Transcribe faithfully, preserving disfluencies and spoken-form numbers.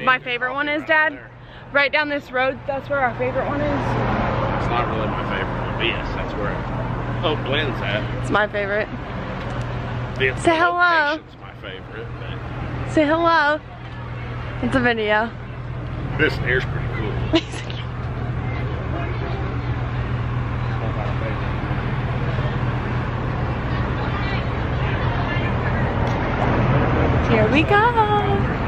my favorite one is, Dad? Right down this road, that's where our favorite one is. It's not really my favorite one, but yes, that's where oh, Glenn's at. It's my favorite. The Say hello. It's my favorite, but say hello. It's a video. This here's pretty cool. Here we go.